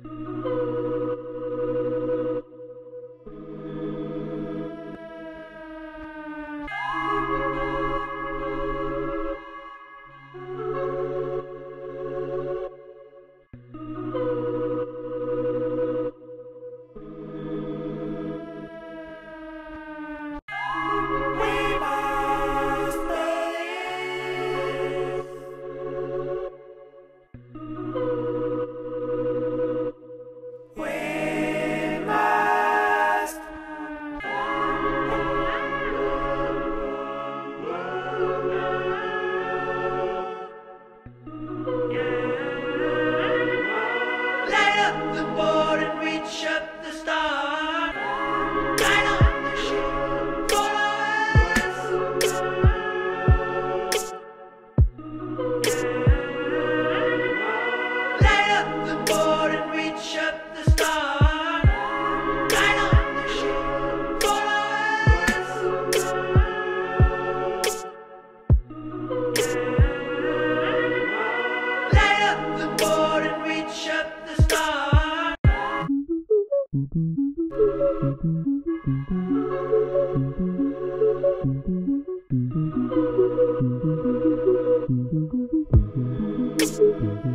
Reach up the star, light up the ship for us. Light up the board and reach up the star, light up the ship for us. Light up the board and reach up the star. Thank you.